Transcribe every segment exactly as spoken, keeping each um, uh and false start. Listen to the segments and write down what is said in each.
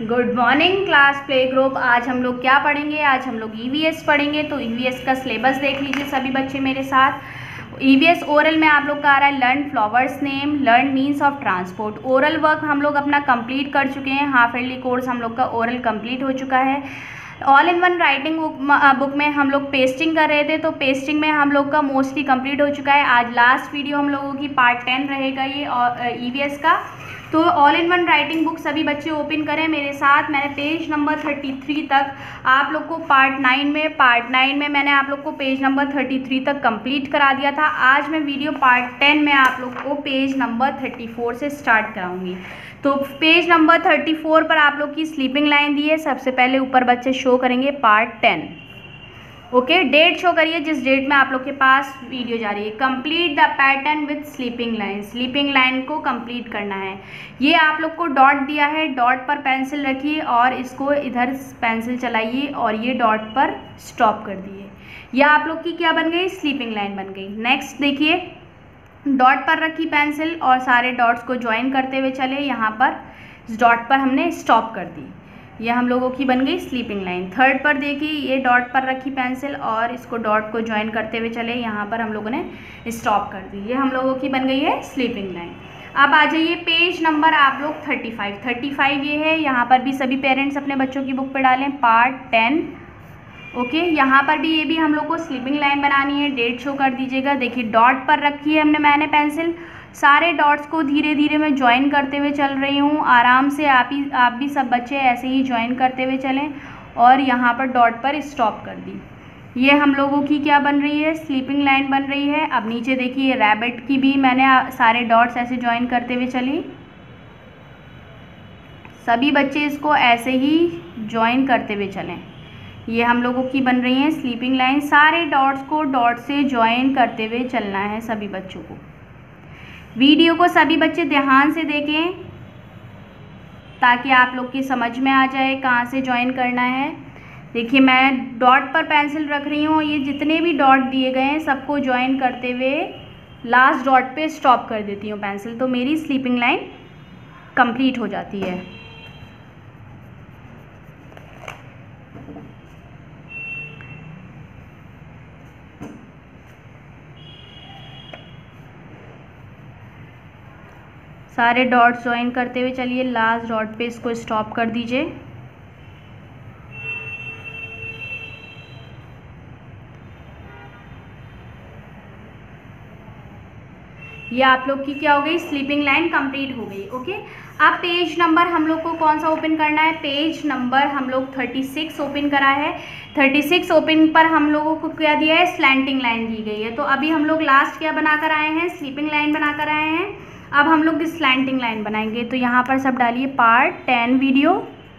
Good morning class play group. आज हम लोग क्या पढ़ेंगे? आज हम लोग ईवीएस पढ़ेंगे। तो ईवीएस का सिलेबस देख लीजिए सभी बच्चे मेरे साथ। ईवीएस ओरल में आप लोग का आ रहा है learn flowers name, learn means of transport. Oral work हम लोग अपना कंप्लीट कर चुके हैं। हाफ ईयरली कोर्स हम लोग का ओरल कंप्लीट हो चुका है। All in one writing book book में हम लोग पेस्टिंग कर रहे थे, तो पेस्टिंग में हम लोग का मोस्टली कंप्लीट हो चुका है। आज लास्ट वीडियो हम लोगों की पार्ट टेन रहेगा ये ईवीएस का। तो all in one writing book सभी बच्चे ओपन करें मेरे साथ। मैंने पेज नंबर थर्टी थ्री तक आप लोग को पार्ट नाइन में पार्ट नाइन में मैंने आप लोग को पेज नंबर थर्टी थ्री तक कंप्लीट करा दिया था। आज मैं वीडियो पार्ट टेन में आप लोग को पेज नंबर थर्टी फोर से स्टार्ट कराऊंगी। तो पेज नंबर थर्टी फोर पर आप लोग की स्लीपिंग लाइन दी है। सबसे पहले ऊपर बच्चे शो करेंगे part ten. Okay, date show करिए जिस डेट में आप लोग के पास वीडियो जा रही है। Complete the pattern with sleeping line. Sleeping line को कंप्लीट करना है। ये आप लोग को डॉट दिया है, डॉट पर पेंसिल रखिए और इसको इधर पेंसिल चलाइए और ये डॉट पर स्टॉप कर दिए। ये आप लोग की क्या बन गई? स्लीपिंग लाइन बन गई। नेक्स्ट देखिए, डॉट पर रखी पेंसिल और सारे डॉट्स को ज्वाइन करते हुए चले। यहाँ पर इस डॉट पर हमने स्टॉप कर दी। ये हम लोगों की बन गई स्लीपिंग लाइन। थर्ड पर देखिए, ये डॉट पर रखी पेंसिल और इसको डॉट को ज्वाइन करते हुए चले। यहाँ पर हम लोगों ने स्टॉप कर दी। ये हम लोगों की बन गई है स्लीपिंग लाइन। अब आ जाइए पेज नंबर आप लोग थर्टी फाइव। थर्टी फाइव ये है। यहाँ पर भी सभी पेरेंट्स अपने बच्चों की बुक पे डालें पार्ट टेन। ओके, यहाँ पर भी ये भी हम लोग को स्लीपिंग लाइन बनानी है। डेट शो कर दीजिएगा। देखिए, डॉट पर रखी है हमने मैंने पेंसिल। सारे डॉट्स को धीरे धीरे मैं ज्वाइन करते हुए चल रही हूँ। आराम से आप ही आप भी सब बच्चे ऐसे ही ज्वाइन करते हुए चलें और यहाँ पर डॉट पर स्टॉप कर दी। ये हम लोगों की क्या बन रही है? स्लीपिंग लाइन बन रही है। अब नीचे देखिए, रैबिट की भी मैंने सारे डॉट्स ऐसे ज्वाइन करते हुए चली। सभी बच्चे इसको ऐसे ही ज्वाइन करते हुए चलें। ये हम लोगों की बन रही है स्लीपिंग लाइन। सारे डॉट्स को डॉट से ज्वाइन करते हुए चलना है सभी बच्चों को। वीडियो को सभी बच्चे ध्यान से देखें ताकि आप लोग की समझ में आ जाए कहाँ से ज्वाइन करना है। देखिए, मैं डॉट पर पेंसिल रख रही हूँ। ये जितने भी डॉट दिए गए हैं सबको ज्वाइन करते हुए लास्ट डॉट पे स्टॉप कर देती हूँ पेंसिल, तो मेरी स्लीपिंग लाइन कंप्लीट हो जाती है। सारे डॉट्स ज्वाइन करते हुए चलिए। लास्ट डॉट पे इसको स्टॉप कर दीजिए। ये आप लोग की क्या हो गई? स्लीपिंग लाइन कंप्लीट हो गई। ओके, अब पेज नंबर हम लोग को कौन सा ओपन करना है? पेज नंबर हम लोग थर्टी सिक्स ओपन करा है। थर्टी सिक्स ओपन पर हम लोगों को क्या दिया है? स्लैंटिंग लाइन दी गई है। तो अभी हम लोग लास्ट क्या बनाकर आए हैं? स्लीपिंग लाइन बनाकर आए हैं। अब हम लोग स्लैंटिंग लाइन बनाएंगे। तो यहाँ पर सब डालिए part ten video.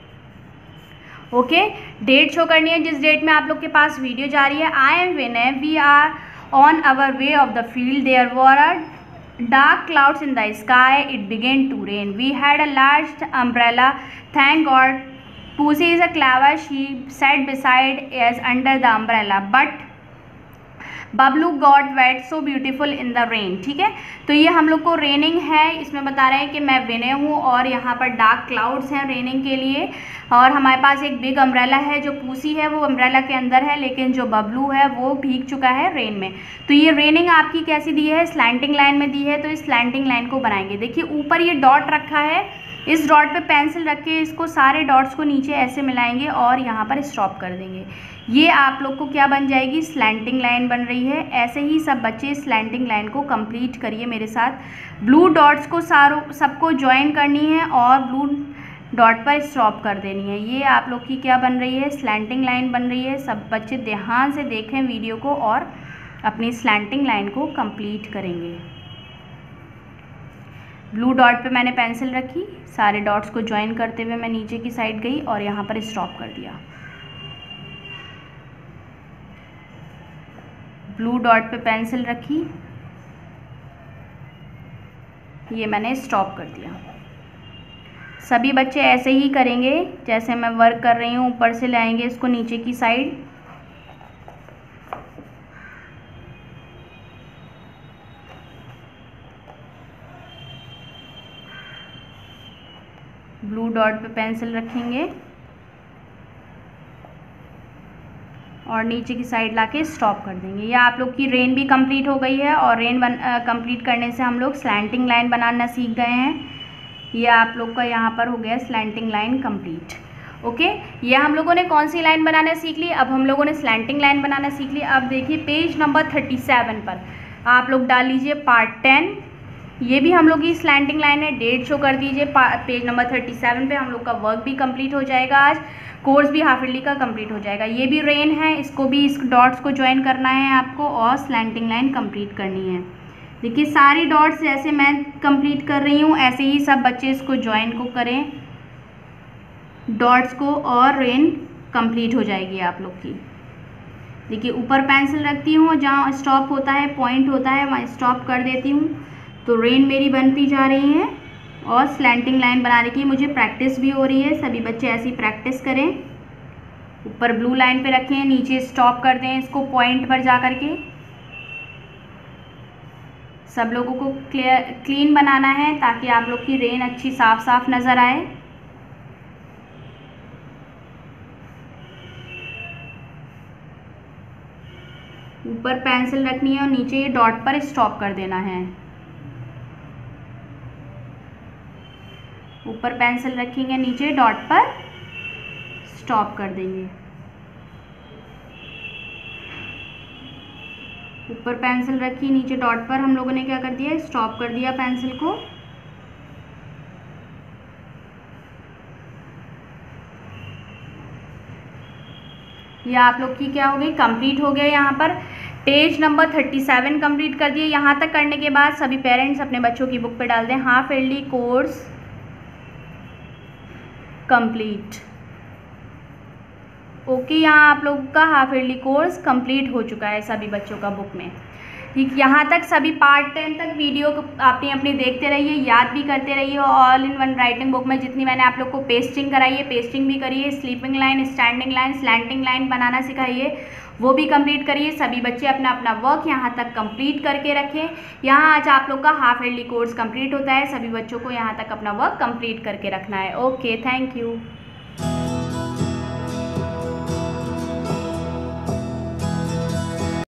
Okay, date show करनी है जिस डेट में आप लोग के पास वीडियो जा रही है। I am Vinay, we are on our way of the field, there were a dark clouds in the sky, it began to rain, we had a large umbrella, thank God Pussy is a clever, she sat beside us under the umbrella, but Bablu got wet so beautiful in the rain. ठीक है, तो ये हम लोग को raining है। इसमें बता रहे हैं कि मैं विनय हूँ और यहाँ पर डार्क क्लाउड्स हैं रेनिंग के लिए, और हमारे पास एक बिग अम्ब्रेला है। जो पूसी है वो अम्ब्रेला के अंदर है, लेकिन जो बबलू है वो भीग चुका है रेन में। तो ये रेनिंग आपकी कैसी दी है? स्लैंटिंग लाइन में दी है। तो इस स्लैंटिंग लाइन को बनाएंगे। देखिए, ऊपर ये डॉट रखा है, इस डॉट पे पेंसिल रख के इसको सारे डॉट्स को नीचे ऐसे मिलाएंगे और यहाँ पर स्टॉप कर देंगे। ये आप लोग को क्या बन जाएगी? स्लैंटिंग लाइन बन रही है। ऐसे ही सब बच्चे स्लैंटिंग लाइन को कंप्लीट करिए मेरे साथ। ब्लू डॉट्स को सारों सबको ज्वाइन करनी है और ब्लू डॉट पर स्टॉप कर देनी है। ये आप लोग की क्या बन रही है? स्लैंटिंग लाइन बन रही है। सब बच्चे ध्यान से देखें वीडियो को और अपनी स्लैंटिंग लाइन को कंप्लीट करेंगे। ब्लू डॉट पे मैंने पेंसिल रखी, सारे डॉट्स को ज्वाइन करते हुए मैं नीचे की साइड गई और यहाँ पर स्टॉप कर दिया। ब्लू डॉट पे पेंसिल रखी, ये मैंने स्टॉप कर दिया। सभी बच्चे ऐसे ही करेंगे जैसे मैं वर्क कर रही हूँ। ऊपर से लाएंगे इसको नीचे की साइड। ब्लू डॉट पे पेंसिल रखेंगे और नीचे की साइड लाके स्टॉप कर देंगे। ये आप लोग की रेन भी कंप्लीट हो गई है और रेन बन कंप्लीट करने से हम लोग स्लैंटिंग लाइन बनाना सीख गए हैं। ये आप लोग का यहाँ पर हो गया स्लैंटिंग लाइन कंप्लीट। ओके, ये हम लोगों ने कौन सी लाइन बनाना सीख ली, अब हम लोगों ने स्लैंटिंग लाइन बनाना सीख ली। अब देखिए पेज नंबर थर्टी सेवन पर आप लोग डाल लीजिए पार्ट टेन। ये भी हम लोग की स्लैंटिंग लाइन है, डेट शो कर दीजिए पेज नंबर थर्टी सेवन पे। हम लोग का वर्क भी कंप्लीट हो जाएगा, आज कोर्स भी हाफ ईयरली का कंप्लीट हो जाएगा। ये भी रेन है, इसको भी इस डॉट्स को ज्वाइन करना है आपको और स्लैंटिंग लाइन कंप्लीट करनी है। देखिए सारी डॉट्स जैसे मैं कंप्लीट कर रही हूँ ऐसे ही सब बच्चे इसको ज्वाइन को करें डॉट्स को और रेन कंप्लीट हो जाएगी आप लोग की। देखिए ऊपर पेंसिल रखती हूँ, जहाँ स्टॉप होता है पॉइंट होता है वहाँ स्टॉप कर देती हूँ, तो रेन मेरी बनती जा रही है और स्लैंटिंग लाइन बनाने की मुझे प्रैक्टिस भी हो रही है। सभी बच्चे ऐसी प्रैक्टिस करें। ऊपर ब्लू लाइन पे रखें, नीचे स्टॉप कर दें इसको पॉइंट पर जा कर के। सब लोगों को क्लियर क्लीन बनाना है ताकि आप लोग की रेन अच्छी साफ साफ नज़र आए। ऊपर पेंसिल रखनी है और नीचे ये डॉट पर स्टॉप कर देना है। ऊपर पेंसिल रखेंगे, नीचे डॉट पर स्टॉप कर देंगे। ऊपर पेंसिल रखी, नीचे डॉट पर हम लोगों ने क्या कर दिया, स्टॉप कर दिया पेंसिल को। ये आप लोग की क्या हो गई, कंप्लीट हो गया। यहाँ पर page number thirty seven complete कर दिए। यहाँ तक करने के बाद सभी पेरेंट्स अपने बच्चों की बुक पे डाल दें half yearly course complete. Okay, यहाँ आप लोग का हाफ ईयरली कोर्स कंप्लीट हो चुका है सभी बच्चों का बुक में। ठीक, यहाँ तक सभी पार्ट टेन तक वीडियो को अपनी अपनी देखते रहिए, याद भी करते रहिए। All in one writing book में जितनी मैंने आप लोग को पेस्टिंग कराई है पेस्टिंग भी करिए, sleeping line, standing line, slanting line बनाना सिखाइए, वो भी कंप्लीट करिए। सभी बच्चे अपना अपना वर्क यहाँ तक कंप्लीट करके रखें। यहाँ आज आप लोग का हाफ ईयरली कोर्स कंप्लीट होता है, सभी बच्चों को यहाँ तक अपना वर्क कंप्लीट करके रखना है। Okay, thank you.